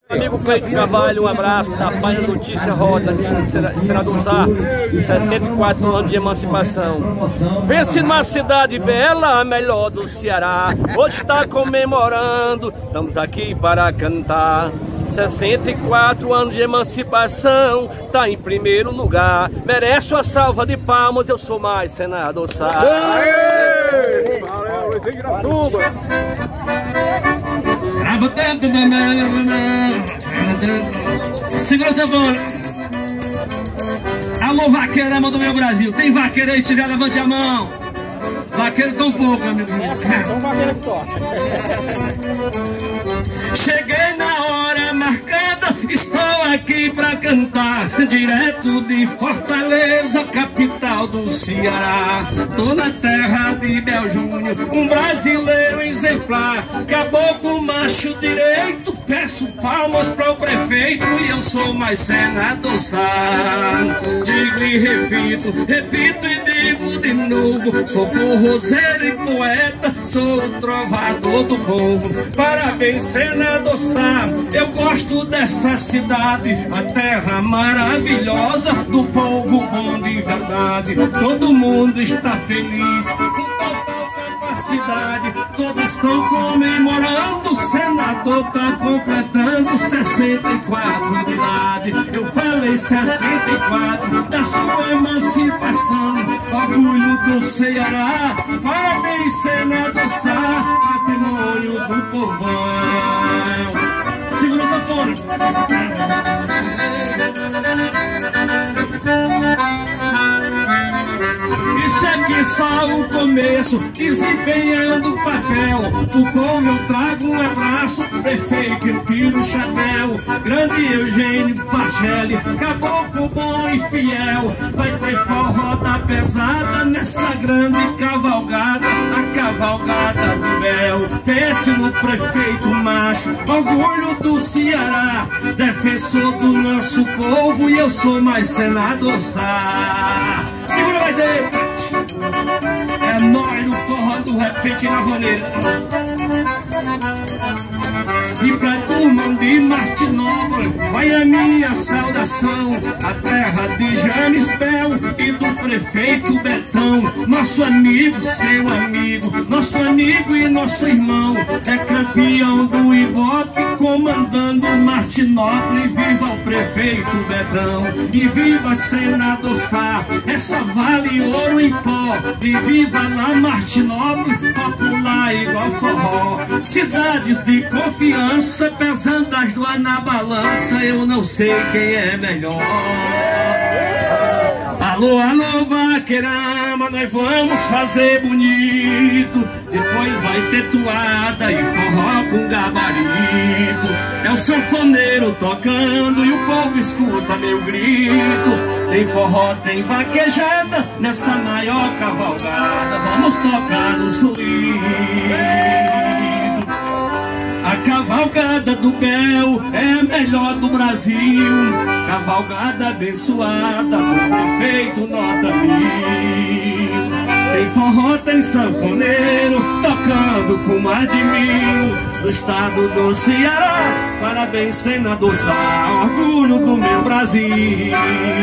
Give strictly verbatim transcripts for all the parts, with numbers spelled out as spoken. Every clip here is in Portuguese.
Amigo Cleito Carvalho, um abraço da página Notícia Roda aqui no Senador Sá, sessenta e quatro anos de emancipação. Pense numa cidade bela, a melhor do Ceará. Hoje está comemorando, estamos aqui para cantar. sessenta e quatro anos de emancipação, tá em primeiro lugar. Merece uma salva de palmas, eu sou mais Senador Sá. Valeu, Luiz Gratuba. Segura essa bola. Alô, vaqueirama do meu Brasil. Tem vaqueiro aí? Tiver, levante a mão. Vaqueiro tão pouco, amigo. É um vaqueiro só. Cheguei na hora marcada, estou aqui pra cantar. Direto de Fortaleza, capital do Ceará. Tô na terra de Bel Júnior, um brasileiro exemplar. Caboclo macho direito, peço palmas para o prefeito. E eu sou mais Senador Sá. Digo e repito, repito e digo de novo. Sou forrozeiro e poeta, sou o trovador do povo. Parabéns, Senador Sá. Eu gosto dessa cidade, a terra maravilhosa do povo bom de verdade. Todo mundo está feliz com total capacidade. Todos estão comemorando. O senador está completando sessenta e quatro de idade. Eu falei sessenta e quatro da sua emancipação. Orgulho do Ceará. Parabéns, Senador Sá, patrimônio do povão. Segura essa fone. Isso aqui só o começo, desempenhando o papel. O povo eu trago um abraço, prefeito eu tiro o chapéu. Grande Eugênio Pacelli, caboclo bom e fiel. Vai ter forró da pesada nessa grande cavalgada, a cavalgada do Bel. Pense no prefeito macho, orgulho do Ceará, defensor do nosso povo. E eu sou mais Senador Sá. Segura, vai ter. É nóis no forró do repente na vaneira. E pra turma de Martinópolis vai a minha saudação. A terra de James Bel e do prefeito Betão. Nosso amigo, seu amigo, nosso amigo e nosso irmão. É campeão do Ibope, comandando Martinópolis. Viva o prefeito Betão e viva Senador Sá. Essa vale ouro em pó. E viva lá Martinópolis, popular igual forró. Cidades de confiança, pesando as duas na balança, eu não sei quem é melhor. Alô, alô, vaqueirama, nós vamos fazer bonito. Depois vai ter toada e forró com gabarito. É o sanfoneiro tocando e o povo escuta meu grito. Tem forró, tem vaquejada nessa maior cavalgada. Vamos tocar no suíno. A cavalgada do Bel é a melhor do Brasil. Cavalgada abençoada do prefeito nota mil. Tem forró, tem sanfoneiro tocando com mais de mil. Do estado do Ceará, parabéns, Senador Sá, orgulho do meu Brasil.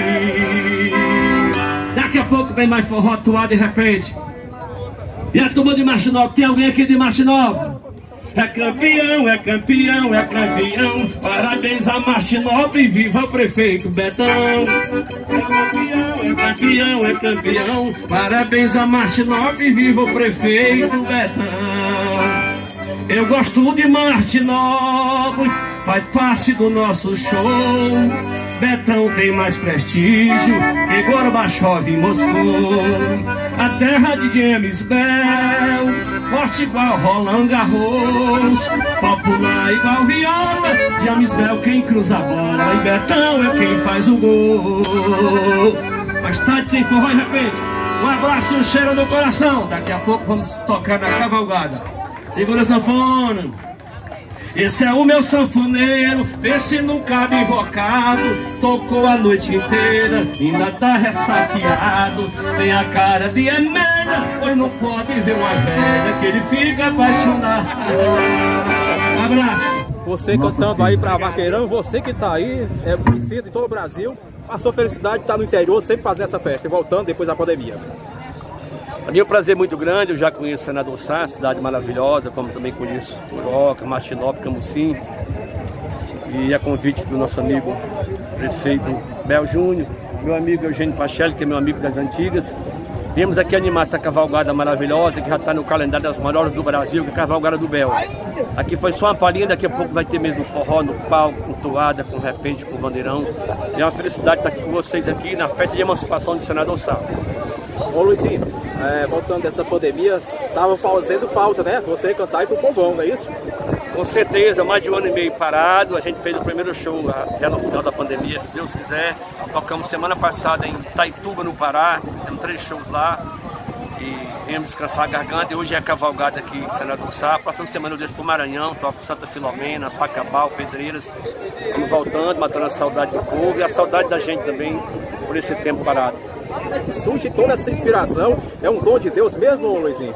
Daqui a pouco tem mais forró atuado de repente. E a turma de Martinópolis, tem alguém aqui de Martinópolis? É campeão, é campeão, é campeão. Parabéns a Martinópolis, viva o prefeito Betão. É campeão, é campeão, é campeão. Parabéns a Martinópolis, viva o prefeito Betão. Eu gosto de Martinópolis, faz parte do nosso show. Betão tem mais prestígio que Gorbachev em Moscou. A terra de James Bel, forte igual Roland Garros, popular igual viola. James Bel quem cruza a bola e Betão é quem faz o gol. Mais tarde tem forró de repente. Um abraço e um cheiro no coração. Daqui a pouco vamos tocar na cavalgada. Segura a sanfona. Esse é o meu sanfoneiro, pense num cabo invocado. Tocou a noite inteira, ainda tá ressaqueado. Tem a cara de Emélia, pois não pode ver uma velha que ele fica apaixonado. Um abraço. você cantando aí pra Vaqueirão, você que tá aí, é conhecido em todo o Brasil, a sua felicidade de estar no interior, sempre fazendo essa festa e voltando depois da pandemia. Para mim é um prazer muito grande, eu já conheço Senador Sá, cidade maravilhosa, como também conheço Uroca, Martinópolis, Camusim. E a convite do nosso amigo prefeito Bel Júnior, meu amigo Eugênio Pachelli, que é meu amigo das antigas. Viemos aqui animar essa cavalgada maravilhosa, que já está no calendário das maiores do Brasil, que é a Cavalgada do Bel. Aqui foi só uma palhinha, daqui a pouco vai ter mesmo forró no palco, com toada, com repente, com bandeirão. E é uma felicidade estar aqui com vocês aqui na festa de emancipação de Senador Sá. Ô Luizinho, é, voltando dessa pandemia, estava fazendo falta, né? Você cantar aí pro povão, não é isso? Com certeza, mais de um ano e meio parado, a gente fez o primeiro show já no final da pandemia, se Deus quiser. Tocamos semana passada em Itaituba, no Pará, temos três shows lá e viemos descansar a garganta. E hoje é a cavalgada aqui em Senador Sá. Passando semana eu desço pro Maranhão, toco Santa Filomena, Pacabal, Pedreiras. Estamos voltando, matando a saudade do povo e a saudade da gente também por esse tempo parado. Surge toda essa inspiração, é um dom de Deus mesmo, Luizinho?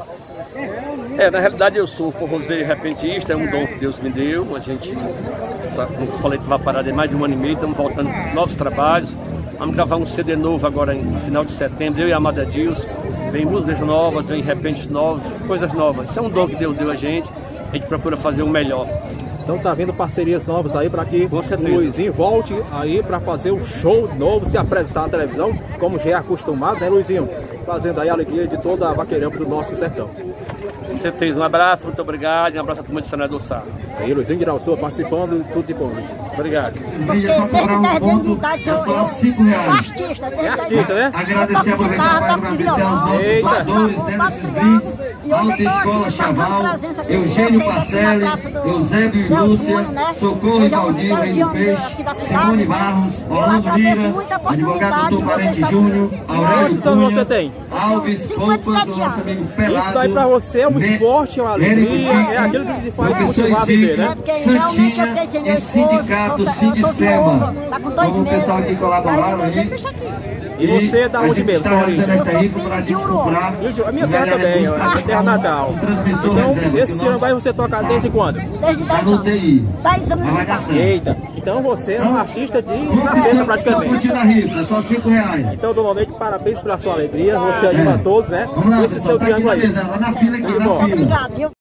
É, na realidade eu sou forrozeiro repentista, é um dom que Deus me deu. A gente, como eu falei, estava parado em mais de um ano e meio, estamos voltando com novos trabalhos. Vamos gravar um C D novo agora no final de setembro, eu e a Amada Dilson. Vem músicas novas, vem repentes novos, coisas novas. Isso é um dom que Deus deu a gente, a gente procura fazer o melhor. Então tá vindo parcerias novas aí para que o Luizinho volte aí para fazer um show novo, se apresentar na televisão, como já é acostumado, né, Luizinho? Fazendo aí a alegria de toda a Vaqueirão do nosso sertão. Com certeza, um abraço, muito obrigado, e um abraço a todo mundo de Senador Sá. Aí, Luizinho Guiralçou participando, tudo de bom, Luizinho. Obrigado. Porque é só cobrar um ponto, é só cinco reais. É artista, né? Agradecer, aproveitar para agradecer aos nossos Eita. doadores desses brindes, Autoescola Chaval, Eugênio Pacelli, Eusébio e Lúcia, Socorro e Valdir, Rei do Peixe, Simone Barros, Orlando Lira, advogado doutor Parente Júnior, Aurélio Cunha, Alves Poupas, o nosso amigo Pelado. Isso daí pra você é um esporte, é uma alegria, é aquilo que te faz motivar a viver, né? Santinha e Sindicato Sindicema. Então o pessoal aqui colaboraram aí. E você é da onde mesmo? A gente está realizando esta rifa para a gente comprar. A minha terra também, a minha terra natal. Então, esse ano vai você tocar desde quando? Desde dez anos. dez anos. Vai dar certo. Eita, então você é um artista de nascença praticamente. Curtindo a rifa, é só cinco reais. Então, Dona Neide, parabéns pela sua alegria. Você anima a todos, né? Vamos lá, Esse pessoal, seu tá aqui triângulo na aí. mesa, lá na fila aqui, Muito na bom. fila. Obrigado.